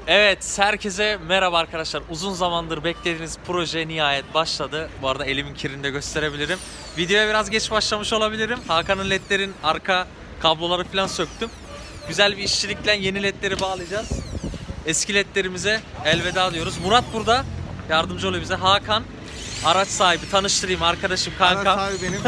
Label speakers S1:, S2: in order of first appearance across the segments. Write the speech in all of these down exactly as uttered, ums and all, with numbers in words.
S1: Evet, herkese merhaba arkadaşlar. Uzun zamandır beklediğiniz proje nihayet başladı. Bu arada elimin kirini de gösterebilirim. Videoya biraz geç başlamış olabilirim. Hakan'ın ledlerin arka kabloları falan söktüm. Güzel bir işçilikle yeni ledleri bağlayacağız. Eski ledlerimize elveda diyoruz. Murat burada. Yardımcı oluyor bize. Hakan, araç sahibi. Tanıştırayım, arkadaşım, kankam.
S2: Araç sahibi benim.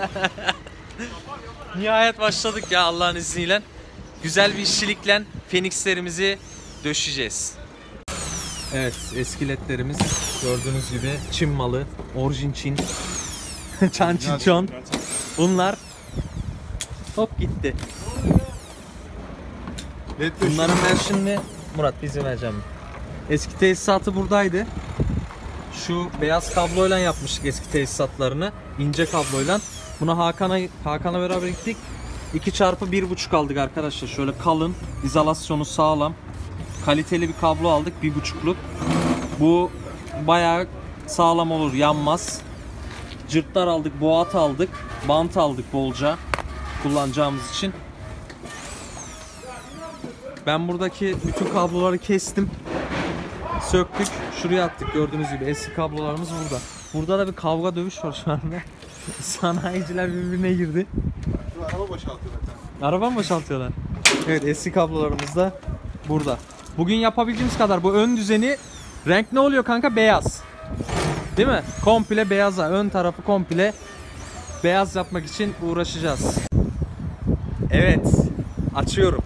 S1: Nihayet başladık ya Allah'ın izniyle. Güzel bir işçilikle Phoenix'lerimizi döşeceğiz. Evet, eski ledlerimiz gördüğünüz gibi Çin malı, orijin Çin. Çan Çin Çon. Bunlar hop gitti.
S2: Led
S1: Bunların ben şimdi Murat bizi vereceğim. Eski tesisatı buradaydı. Şu beyaz kabloyla yapmıştık eski tesisatlarını. İnce kabloyla. Buna Hakan'a Hakan'la beraber gittik. iki çarpı bir buçuk aldık arkadaşlar. Şöyle kalın, izolasyonu sağlam, kaliteli bir kablo aldık, bir buçukluk. Bu bayağı sağlam olur, yanmaz. Cırtlar aldık, boğat aldık, bant aldık bolca kullanacağımız için. Ben buradaki bütün kabloları kestim, söktük, şuraya attık. Gördüğünüz gibi eski kablolarımız burada. Burada da bir kavga dövüş var şu anda. Sanayiciler birbirine girdi.
S2: Araba boşaltıyor zaten.
S1: Araba mı boşaltıyorlar? Evet, eski kablolarımız da burada. Bugün yapabildiğimiz kadar bu ön düzeni, renk ne oluyor kanka? Beyaz. Değil mi? Komple beyaza. Ön tarafı komple beyaz yapmak için uğraşacağız. Evet. Açıyorum.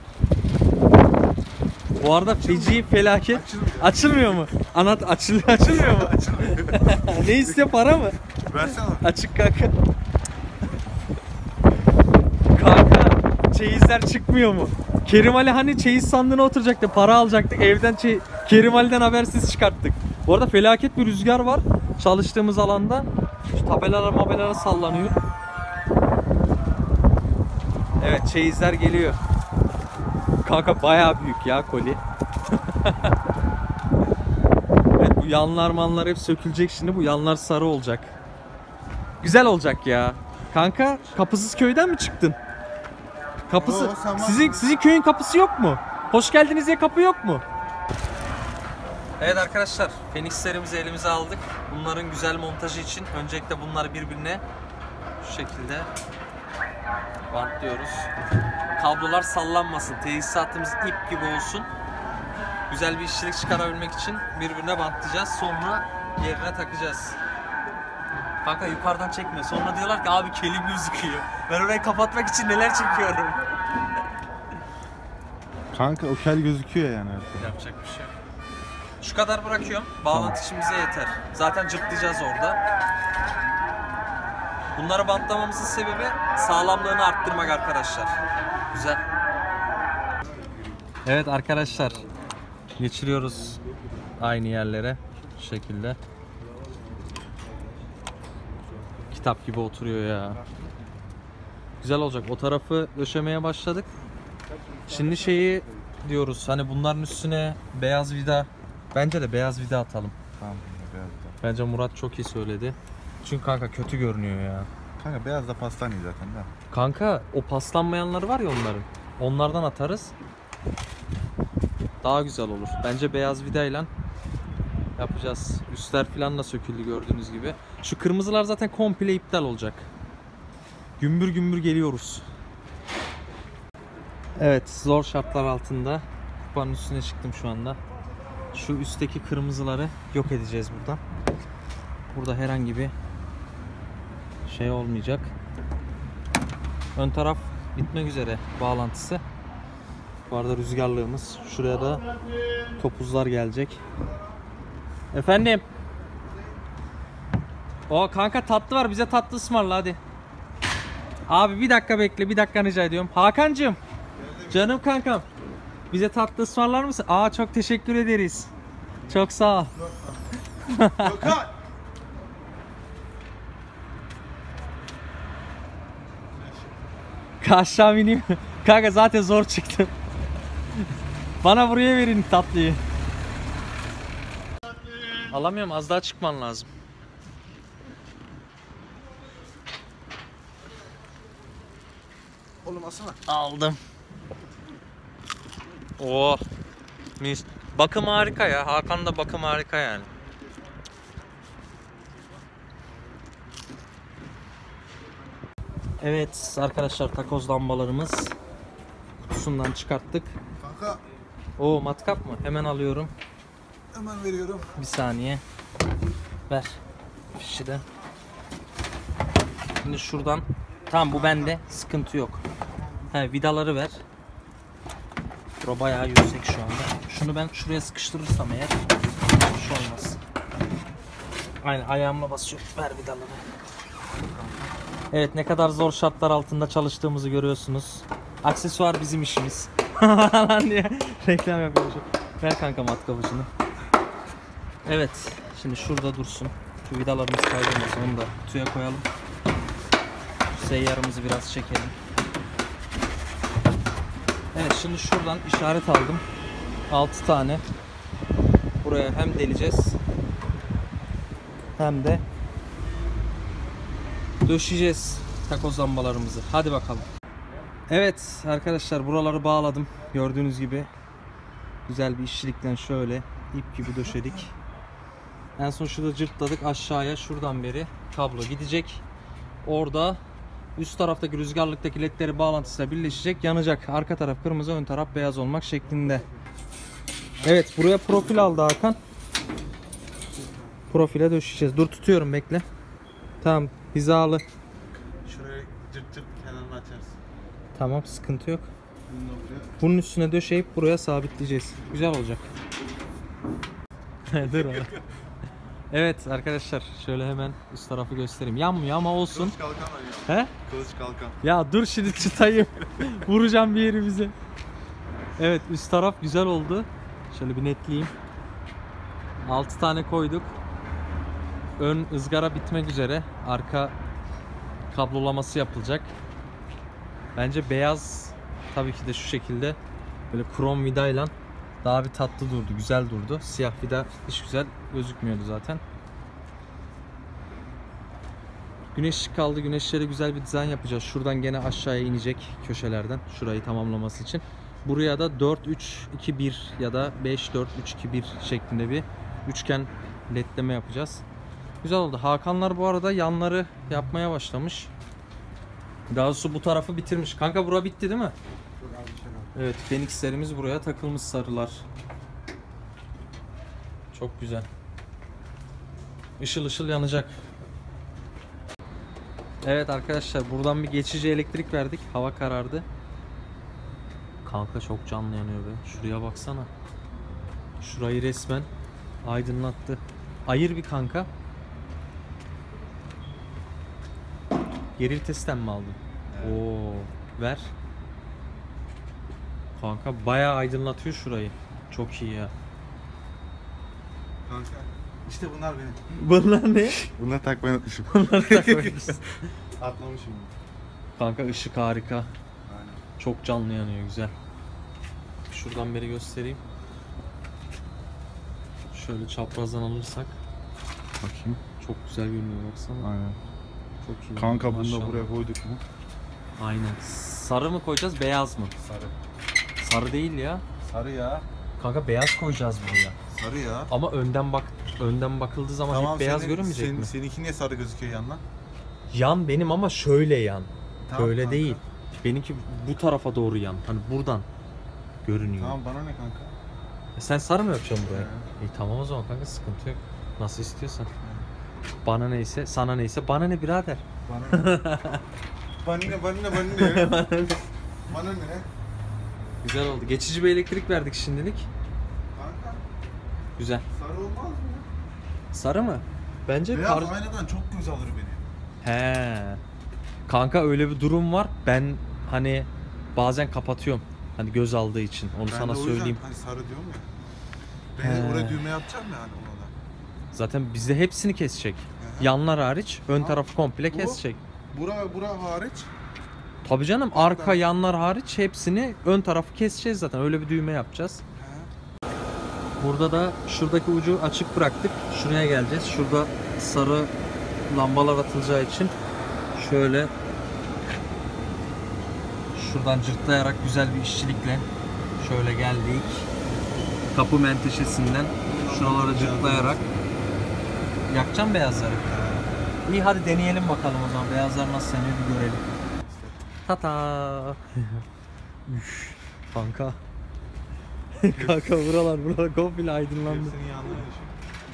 S1: Bu arada feci felaket.
S2: Açılmıyor.
S1: Açılmıyor mu? Anahtar açılıyor, açılmıyor mu?
S2: Açılmıyor.
S1: Ne istiyor, para mı?
S2: Versene.
S1: Açık kanka. Kanka çeyizler çıkmıyor mu? Kerim Ali hani çeyiz sandığına oturacaktı, para alacaktık, evden çey Kerim Ali'den habersiz çıkarttık. Bu arada felaket bir rüzgar var çalıştığımız alanda. Şu tabelalar mabelalar sallanıyor. Evet, çeyizler geliyor. Kanka bayağı büyük ya koli. Evet, bu yanlar manlar hep sökülecek şimdi. Bu yanlar sarı olacak. Güzel olacak ya. Kanka kapısız köyden mi çıktın? Kapısı.
S2: Oo, sen
S1: sizin sizin köyün kapısı yok mu? Hoş geldiniz diye kapı yok mu? Evet arkadaşlar, Phoenix'lerimizi elimize aldık. Bunların güzel montajı için öncelikle bunları birbirine şu şekilde bantlıyoruz. Kablolar sallanmasın, tesisatımız ip gibi olsun. Güzel bir işçilik çıkarabilmek için birbirine bantlayacağız. Sonra yerine takacağız. Kanka yukarıdan çekme. Sonra diyorlar ki abi kelim gözüküyor. Ben orayı kapatmak için neler çekiyorum.
S2: Kanka o kel gözüküyor yani.
S1: Yapacak bir şey yok. Şu kadar bırakıyorum. Bağlantı için bize yeter. Zaten cırtlayacağız orada. Bunları bantlamamızın sebebi sağlamlığını arttırmak arkadaşlar. Güzel. Evet arkadaşlar. Geçiriyoruz aynı yerlere. Şu şekilde. Kitap gibi oturuyor ya. Güzel olacak. O tarafı döşemeye başladık. Şimdi şeyi diyoruz. Hani bunların üstüne beyaz vida. Bence de beyaz vida atalım.
S2: Tamam, beyaz da.
S1: Bence Murat çok iyi söyledi. Çünkü kanka kötü görünüyor ya.
S2: Kanka beyaz da pastan iyi zaten de.
S1: Kanka o paslanmayanları var ya onların. Onlardan atarız. Daha güzel olur. Bence beyaz vidayla yapacağız. Üstler falan da söküldü gördüğünüz gibi. Şu kırmızılar zaten komple iptal olacak. Gümbür gümbür geliyoruz. Evet, zor şartlar altında kupanın üstüne çıktım şu anda. Şu üstteki kırmızıları yok edeceğiz buradan. Burada herhangi bir şey olmayacak. Ön taraf bitmek üzere bağlantısı. Bu arada rüzgarlığımız. Şuraya da topuzlar gelecek. Efendim. O kanka tatlı var, bize tatlı ısmarla hadi. Abi bir dakika bekle, bir dakika rica ediyorum. Hakan'cığım. Canım kankam. Bize tatlı ısmarlar mısın? Aa çok teşekkür ederiz. Çok sağ ol.
S2: Gökhan!
S1: Aşağı ineyim. Kanka zaten zor çıktım. Bana buraya verin tatlıyı. Alamıyorum, az daha çıkman lazım.
S2: Oğlum asana.
S1: Aldım. Oh. Mis. Bakım harika ya. Hakan da bakım harika yani. Evet arkadaşlar, takoz lambalarımız kutusundan çıkarttık.
S2: Kanka
S1: O matkap mı? Hemen alıyorum.
S2: hemen veriyorum.
S1: Bir saniye. Ver. Fişi de. Şimdi şuradan. Tamam, bu bende. Sıkıntı yok. He, vidaları ver. Bura bayağı yüksek şu anda. Şunu ben şuraya sıkıştırırsam eğer bir şey olmaz. Aynen, ayağımla basıyorum. Ver vidaları. Evet, ne kadar zor şartlar altında çalıştığımızı görüyorsunuz. Aksesuar bizim işimiz. Lan diye reklam yapıyormuş. Ver kanka matkapıcını. Evet, şimdi şurada dursun. Şu vidalarımız kaybolmasın, onu da kutuya koyalım. Seyyarımızı biraz çekelim. Evet, şimdi şuradan işaret aldım. altı tane. Buraya hem deleceğiz hem de döşeyeceğiz takoz lambalarımızı. Hadi bakalım. Evet arkadaşlar, buraları bağladım. Gördüğünüz gibi güzel bir işçilikten şöyle ip gibi döşedik. En son şurada cırtladık aşağıya, şuradan beri kablo gidecek. Orada üst taraftaki rüzgarlıktaki ledleri bağlantısıyla birleşecek, yanacak. Arka taraf kırmızı, ön taraf beyaz olmak şeklinde. Evet, buraya profil aldı Hakan. Profile döşeyeceğiz. Dur, tutuyorum, bekle. Tamam, hizalı.
S2: Şuraya cırt cırt kenarını açarız.
S1: Tamam, sıkıntı yok.
S2: Bunu da buraya.
S1: Bunun üstüne döşeyip buraya sabitleyeceğiz. Güzel olacak. Dur abi. Evet arkadaşlar, şöyle hemen üst tarafı göstereyim. Yanmıyor ama olsun.
S2: Kılıç kalkan var ya.
S1: He?
S2: Kılıç kalkan.
S1: Ya dur, şimdi çıtayım. Vuracağım bir yerimize. Evet, üst taraf güzel oldu. Şöyle bir netleyeyim. altı tane koyduk. Ön ızgara bitmek üzere. Arka kablolaması yapılacak. Bence beyaz tabii ki de şu şekilde böyle krom vidayla daha bir tatlı durdu, güzel durdu. Siyah vida hiç güzel gözükmüyordu zaten. Güneş ışık kaldı. Güneşlere güzel bir dizayn yapacağız. Şuradan gene aşağıya inecek köşelerden, şurayı tamamlaması için. Buraya da dört üç iki bir ya da beş dört üç iki bir şeklinde bir üçgen ledleme yapacağız. Güzel oldu. Hakanlar bu arada yanları yapmaya başlamış. Daha doğrusu bu tarafı bitirmiş. Kanka bura bitti değil mi? Evet, Phoenix'lerimiz buraya takılmış, sarılar. Çok güzel. Işıl ışıl yanacak. Evet arkadaşlar, buradan bir geçici elektrik verdik. Hava karardı. Kanka çok canlı yanıyor be. Şuraya baksana. Şurayı resmen aydınlattı. Ayır bir kanka. Geri testten mi aldın? Evet. Oo, ver. Kanka bayağı aydınlatıyor şurayı. Çok iyi ya.
S2: Kanka. İşte bunlar benim.
S1: Bunlar ne?
S2: Bunları takmayı unutmuşum.
S1: Bunları takmayız.
S2: Atlamışım.
S1: Kanka ışık harika.
S2: Aynen.
S1: Çok canlı yanıyor, güzel. Şuradan beri göstereyim. Şöyle çaprazdan alırsak.
S2: Bakayım.
S1: Çok güzel görünüyor, baksana.
S2: Aynen.
S1: Çok iyi.
S2: Kanka bunu da
S1: Maşallah.
S2: buraya koyduk mu?
S1: Aynen. Sarı mı koyacağız, beyaz mı?
S2: Sarı.
S1: Sarı değil ya.
S2: Sarı ya.
S1: Kanka beyaz koyacağız buraya.
S2: Sarı ya.
S1: Ama önden bak, önden bakıldığı zaman hep beyaz
S2: senin-
S1: görünmeyecek
S2: senin,
S1: mi?
S2: Seninki niye sarı gözüküyor yandan?
S1: Yan benim ama şöyle yan.
S2: Tamam
S1: Böyle
S2: kanka.
S1: değil. Benimki bu tarafa doğru yan. Hani buradan görünüyor.
S2: Tamam, bana ne kanka?
S1: E sen sarı mı yapacaksın buraya?
S2: He.
S1: İyi tamam o zaman kanka, sıkıntı yok. Nasıl istiyorsan. Bana neyse, sana neyse, bana ne birader.
S2: Bana ne? Bana ne, bana ne, bana ne? Bana ne?
S1: Güzel oldu. Geçici bir elektrik verdik şimdilik.
S2: Kanka,
S1: Güzel.
S2: sarı olmaz mı?
S1: Sarı mı? Bence
S2: Beyaz
S1: kar...
S2: aynadan çok göz alır beni.
S1: He. Kanka öyle bir durum var. Ben hani bazen kapatıyorum. Hani göz aldığı için. Onu
S2: Ben
S1: sana
S2: de o yüzden
S1: söyleyeyim.
S2: hani sarı diyorum ya. Ben
S1: He.
S2: oraya düğme yapacağım ya hani ona da.
S1: Zaten bizde hepsini kesecek.
S2: Hı hı.
S1: Yanlar hariç, ön
S2: Ha,
S1: tarafı komple
S2: bu-
S1: kesecek.
S2: Bura, bura hariç.
S1: Tabii canım, arka
S2: Zaten-
S1: yanlar hariç hepsini, ön tarafı keseceğiz zaten. Öyle bir düğme yapacağız.
S2: He.
S1: Burada da şuradaki ucu açık bıraktık. Şuraya geleceğiz. Şurada sarı lambalar atılacağı için şöyle şuradan cırtlayarak güzel bir işçilikle şöyle geldik. kapı menteşesinden şuraları cırtlayarak yakacağım beyazları. İyi hadi deneyelim bakalım o zaman. Beyazlar nasıl yanıyor bir görelim. Tata. Üf, kanka. Kanka buralar buralar komple aydınlandı.
S2: Hepsinin yanına yaşıyor.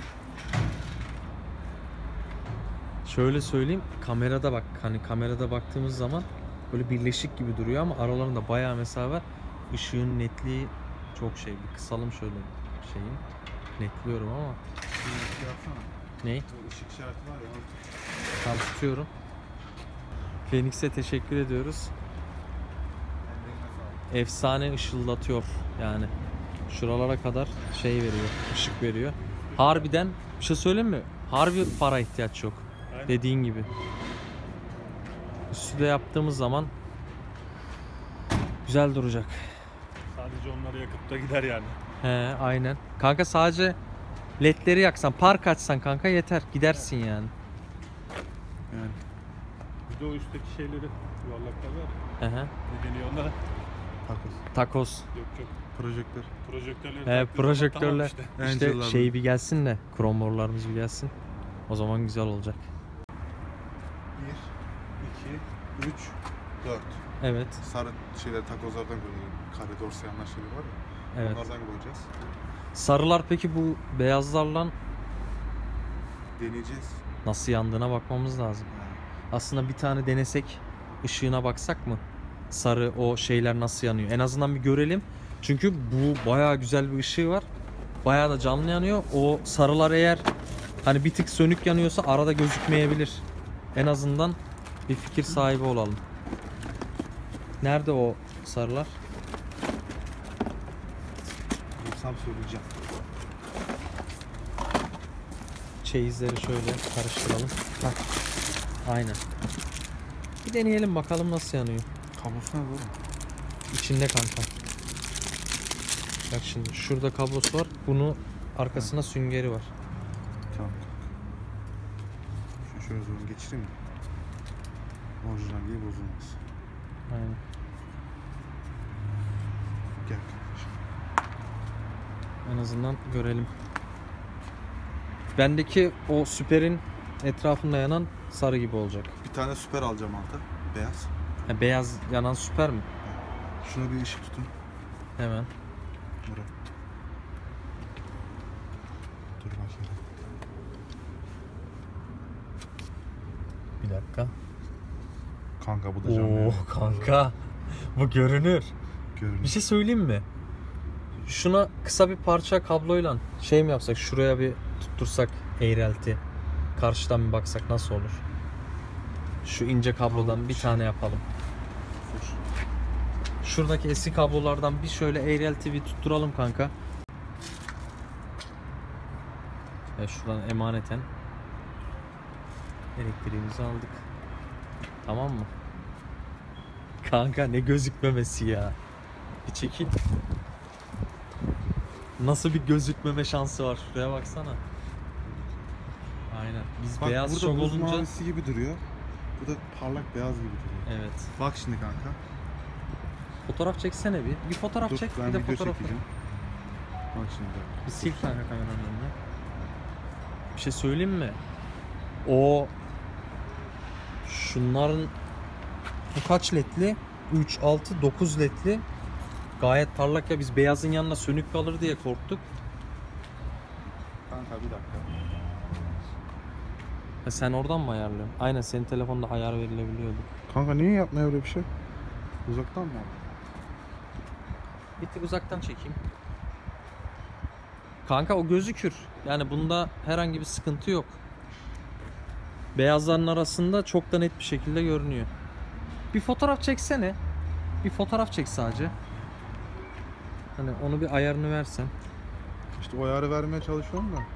S1: Şöyle söyleyeyim, kamerada bak, hani kamerada baktığımız zaman böyle birleşik gibi duruyor ama aralarında bayağı mesafe var. Işığın netliği çok şey. Bir kısalım şöyle şeyi. Netliyorum ama.
S2: Bir şey yapsana.
S1: Ney?
S2: O ışık işareti var ya. onu-
S1: Tam tutuyorum. Phoenix'e teşekkür ediyoruz.
S2: Ellerine sağlık.
S1: Efsane ışıldatıyor yani. Şuralara kadar şey veriyor, ışık veriyor. Harbiden bir şey söyleyeyim mi? Harbi para ihtiyaç yok.
S3: Aynen.
S1: Dediğin gibi. Üstüde yaptığımız zaman güzel duracak.
S3: Sadece onları yakıp da gider yani.
S1: He, aynen. Kanka sadece ledleri yaksan, park açsan kanka yeter. Gidersin yani.
S2: Yani.
S3: Bir de o üstteki şeyleri, yuvarlaklar var ya.
S1: Hı hı.
S3: Ne deniyor onlara?
S2: Takoz.
S1: Takos.
S3: Yok yok.
S2: Projektör.
S3: Projektörleri
S1: He,
S3: taktığın zaman
S1: projektörler.
S3: tamam işte.
S1: İşte
S2: Angel'lar
S1: şey bir gelsin de, kromorlarımız bir gelsin. O zaman güzel olacak.
S2: bir, iki, üç, dört.
S1: Evet.
S2: Sarı şeyler takozlardan koyuyoruz. Kare dorsayanlar şeyler var ya.
S1: Evet.
S2: Onlardan koyacağız.
S1: Sarılar peki bu beyazlarla
S2: Deneyeceğiz.
S1: nasıl yandığına bakmamız lazım.
S2: Yani.
S1: Aslında bir tane denesek, ışığına baksak mı? Sarı o şeyler nasıl yanıyor? En azından bir görelim. Çünkü bu bayağı güzel bir ışığı var. Bayağı da canlı yanıyor. O sarılar eğer hani bir tık sönük yanıyorsa arada gözükmeyebilir. En azından bir fikir sahibi olalım. Nerede o sarılar?
S2: Bulsam söyleyeceğim.
S1: Çeyizleri şöyle karıştıralım. Hah. Aynen. Bir deneyelim bakalım nasıl yanıyor.
S2: Kablosu nerede oğlum?
S1: İçinde kanka. Bak şimdi şurada kablosu var. Bunu arkasına süngeri var.
S2: Tamam. Şunu şöyle zorun geçireyim mi? Orijinalliği bozulmaz.
S1: Aynen.
S2: Gel kardeşim.
S1: En azından görelim. Bendeki o süperin etrafında yanan sarı gibi olacak.
S2: Bir tane süper alacağım alta. Beyaz.
S1: Ha, beyaz yanan süper mi?
S2: Şuna bir ışık tutun.
S1: Hemen.
S2: Murat. Dur bakayım.
S1: Bir dakika.
S2: Kanka bu da canlı.
S1: Oo kanka. Bu görünür.
S2: Görünüyor.
S1: Bir şey söyleyeyim mi? Şuna kısa bir parça kabloyla şey mi yapsak? Şuraya bir tuttursak eğrelti. Karşıdan bir baksak nasıl olur? Şu ince kablodan bir tane yapalım. Şuradaki eski kablolardan bir şöyle eğrelti bir tutturalım kanka. Evet, şuradan emaneten elektriğimizi aldık. Tamam mı? Kanka ne gözükmemesi ya. Bir çekil. Nasıl bir gözükmeme şansı var? Şuraya baksana. Aynen. Biz
S2: Bak
S1: beyaz
S2: burada
S1: çok
S2: buz
S1: olunca...
S2: mavisi gibi duruyor. Bu da parlak beyaz gibi duruyor.
S1: Evet.
S2: Bak şimdi kanka.
S1: Fotoğraf çeksene bir. Bir fotoğraf
S2: Dur
S1: çek,
S2: ben
S1: bir de
S2: video
S1: fotoğraf.
S2: çekeceğim. Bak şimdi.
S1: Bir sil kanka kameranın önüne. Bir şey söyleyeyim mi? O şunların bu kaç ledli? üç, altı, dokuz ledli. Gayet parlak ya, biz beyazın yanına sönük kalır diye korktuk.
S2: Kanka bir dakika.
S1: Ha, sen oradan mı ayarlıyorsun? Aynen, senin telefonda ayar verilebiliyordu.
S2: Kanka niye yapmıyor öyle bir şey? Uzaktan mı aldın?
S1: Bir tık uzaktan çekeyim. Kanka o gözükür. Yani bunda herhangi bir sıkıntı yok. Beyazların arasında çok da net bir şekilde görünüyor. Bir fotoğraf çeksene. Bir fotoğraf çek sadece. Hani onu bir ayarını versen.
S2: İşte o ayarı vermeye çalışıyorum da.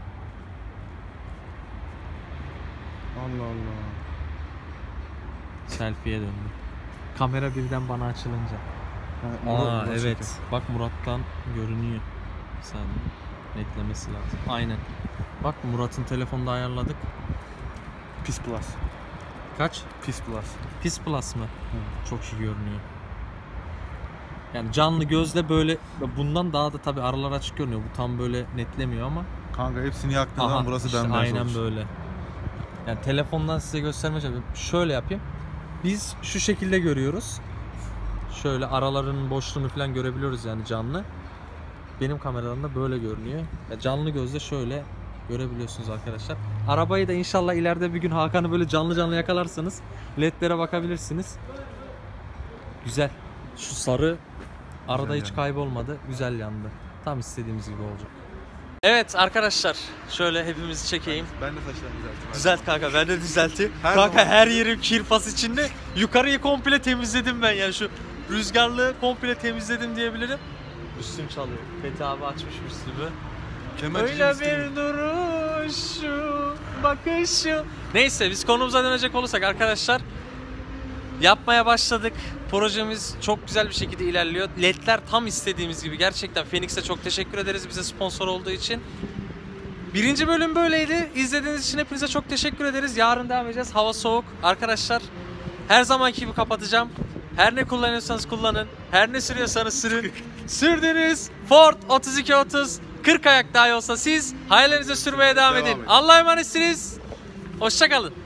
S2: Allah Allah.
S1: Selfie'ye döndü. Kamera birden bana açılınca.
S2: Ha,
S1: Aa
S2: Murat- Murat
S1: evet.
S2: çekiyor.
S1: Bak Murat'tan görünüyor. Bir saniye. Netlemesi lazım. Aynen. Bak Murat'ın telefonda ayarladık.
S2: Pis Plus.
S1: Kaç?
S2: Pis Plus.
S1: Pis Plus mı? Çok iyi görünüyor. Yani canlı gözle böyle bundan daha da tabii aralar açık görünüyor. Bu tam böyle netlemiyor ama.
S2: Kanka hepsini yaktığın
S1: Aha,
S2: zaman burası
S1: işte
S2: bembeyaz
S1: aynen
S2: olur.
S1: böyle. Yani telefondan size göstermeye çalışıyorum. Şöyle yapayım. Biz şu şekilde görüyoruz. Şöyle araların boşluğunu falan görebiliyoruz yani canlı. Benim kameralarımda böyle görünüyor. Ya canlı gözle şöyle görebiliyorsunuz arkadaşlar. Arabayı da inşallah ileride bir gün Hakan'ı böyle canlı canlı yakalarsanız ledlere bakabilirsiniz. Güzel. Şu sarı arada
S2: Güzel
S1: hiç
S2: yandı.
S1: kaybolmadı. Güzel yandı. Tam istediğimiz gibi olacak. Evet arkadaşlar, şöyle hepimizi çekeyim.
S2: Ben de saçlarımı düzelttim.
S1: Düzelt kanka, ben de düzelteyim.
S2: Her
S1: Kanka
S2: zaman-
S1: her yerim kirpas içinde. Yukarıyı komple temizledim ben yani, şu rüzgarlığı komple temizledim diyebilirim. Üstüm çalıyor. Fethi abi açmış Müslüm'ü.
S2: Kemerci
S1: Öyle bir duruşu, bakışı. Neyse biz konumuza dönecek olursak arkadaşlar, yapmaya başladık. Projemiz çok güzel bir şekilde ilerliyor. Ledler tam istediğimiz gibi. Gerçekten Phoenix'e çok teşekkür ederiz bize sponsor olduğu için. Birinci bölüm böyleydi. İzlediğiniz için hepinize çok teşekkür ederiz. Yarın devam edeceğiz. Hava soğuk. Arkadaşlar her zamanki gibi kapatacağım. Her ne kullanıyorsanız kullanın. Her ne sürüyorsanız sürün. Sürdüğünüz Ford otuz iki otuz kırk ayak dahi olsa siz hayallerinize sürmeye devam,
S2: Devam
S1: edin.
S2: edin.
S1: Allah'a emanetsiniz. Hoşça kalın.